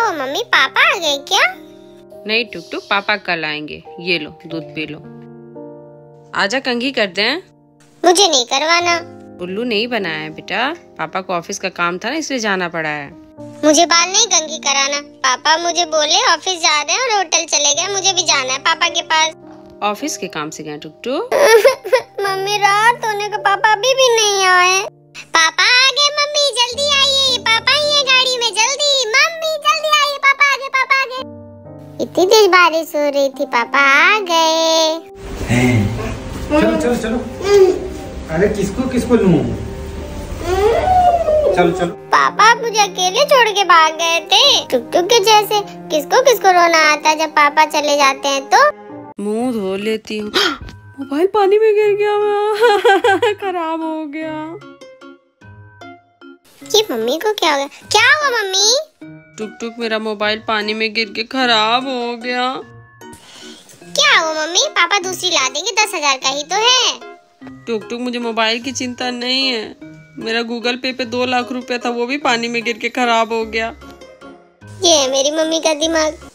हुआ मम्मी, पापा आ गए क्या? नहीं टुक टुक, पापा कल आएंगे। ये लो दूध पी लो। आजा कंघी करते हैं। मुझे नहीं करवाना। उल्लू नहीं बनाया है बेटा, पापा को ऑफिस का काम था ना इसलिए जाना पड़ा है। मुझे बाल नहीं कंघी कराना। पापा मुझे बोले ऑफिस जा रहे हैं और होटल चले गए, मुझे भी जाना है पापा के पास। ऑफिस के काम से गए टुक टुक। मम्मी रात होने के पापा अभी भी नहीं आए। पापा आ गए मम्मी, जल्दी आइए, पापा ही है गाड़ी में, जल्दी मम्मी जल्दी आइए, पापा आ गए, पापा आ गए। इतनी तेज बारिश हो रही थी, पापा आ गए। चलो चलो चलो। अरे किसको किसको लूं? चलो चलो। पापा मुझे अकेले छोड़ के भाग गए थे, टुक टुक के जैसे। किसको किसको रोना आता है जब पापा चले जाते हैं तो। मुंह धो लेती हूँ। मोबाइल पानी में गिर गया। खराब हो गया। कि मम्मी को क्या हो गया? क्या हुआ मम्मी? टुक टुक, मेरा मोबाइल पानी में गिर के खराब हो गया। क्या हुआ मम्मी? पापा दूसरी ला देंगे, 10,000 का ही तो है। टुक टुक, मुझे मोबाइल की चिंता नहीं है। मेरा गूगल पे 2 लाख रुपया था, वो भी पानी में गिर के खराब हो गया। ये है मेरी मम्मी का दिमाग।